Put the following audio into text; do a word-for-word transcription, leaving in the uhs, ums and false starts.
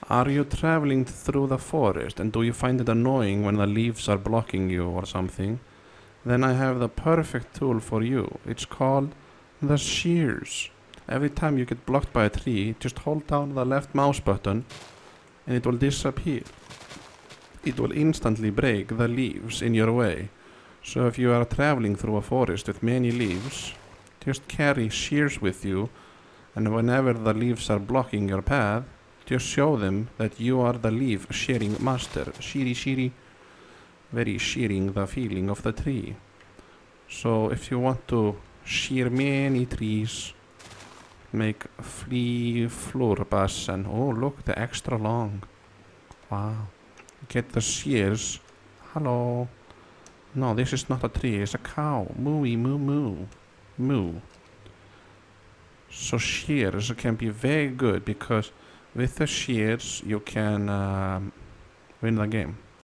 Are you traveling through the forest and do you find it annoying when the leaves are blocking you or something? Then I have the perfect tool for you. It's called the shears. Every time you get blocked by a tree, just hold down the left mouse button and it will disappear. It will instantly break the leaves in your way. So if you are traveling through a forest with many leaves, just carry shears with you, and whenever the leaves are blocking your path, just show them that you are the leaf shearing master. Sheary sheary. Very shearing the feeling of the tree. So if you want to shear many trees, make flea floorbass and oh look, the extra long. Wow. Get the shears. Hello. No, this is not a tree, it's a cow. Mooey moo moo. Moo. So shears can be very good because with the shears you can um, win the game.